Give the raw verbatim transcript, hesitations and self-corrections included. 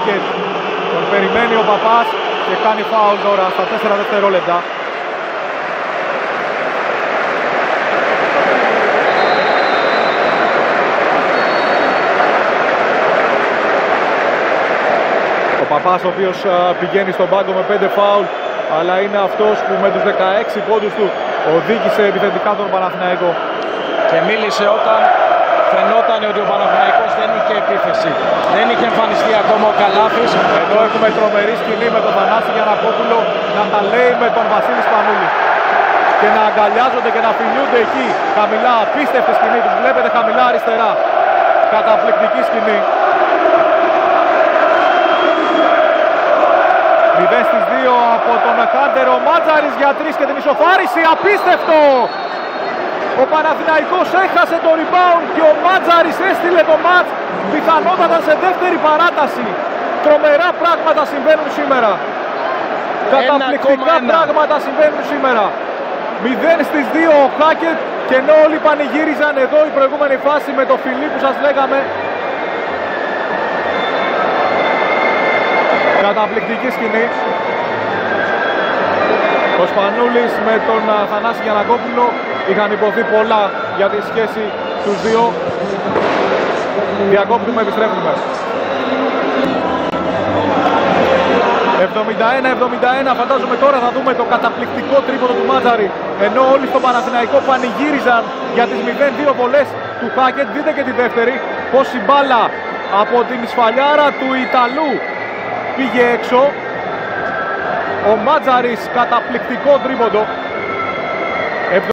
Χάκετ. Τον περιμένει ο Παπάς και κάνει φάουλ τώρα στα τέσσερα δευτερόλεπτα. Ο Παπάς ο οποίος πηγαίνει στον πάγκο με πέντε φάουλ, αλλά είναι αυτός που με τους δεκαέξι πόντους του οδήγησε επιθετικά τον Παναθηναϊκό. Και μίλησε όταν φαινόταν ότι ο Παναθηναϊκός δεν είχε επίθεση. Δεν είχε εμφανιστεί ακόμα ο Καλάθης. Εδώ έχουμε τρομερή σκηνή με τον Θανάση Γιαννακόπουλο να τα λέει με τον Βασίλη Σπανούλη. Και να αγκαλιάζονται και να φιλιούνται εκεί. Χαμηλά, απίστευτη σκηνή, τους βλέπετε χαμηλά αριστερά. Καταπληκτική σκηνή. μηδέν στις δύο από τον Χάντερ, ο Μάτζαρης για τρεις και την ισοφάριση, απίστευτο! Ο Παναθηναϊκός έχασε το rebound και ο Μάτζαρης έστειλε το μάτς πιθανότατα σε δεύτερη παράταση. Τρομερά πράγματα συμβαίνουν σήμερα. Καταπληκτικά πράγματα συμβαίνουν σήμερα. μηδέν στις δύο ο Χάκετ και ενώ όλοι πανηγύριζαν εδώ η προηγούμενη φάση με το φιλί που σας λέγαμε. Καταπληκτική σκηνή. Ο Σπανούλης με τον Θανάση Γιαννακόπουλο είχαν υποθεί πολλά για τη σχέση τους δύο. Διακόπτουμε, επιστρέφουμε. εβδομήντα ένα εβδομήντα ένα, φαντάζομαι τώρα θα δούμε το καταπληκτικό τρίποντο του Μάτζαρη. Ενώ όλοι στο Παναθηναϊκό πανηγύριζαν για τις μηδέν δύο βολές του Χάκετ. Δείτε και τη δεύτερη, πως η μπάλα από την σφαλιάρα του Ιταλού πήγε έξω. Ο Μάτζαρης, καταπληκτικό τρίποντο.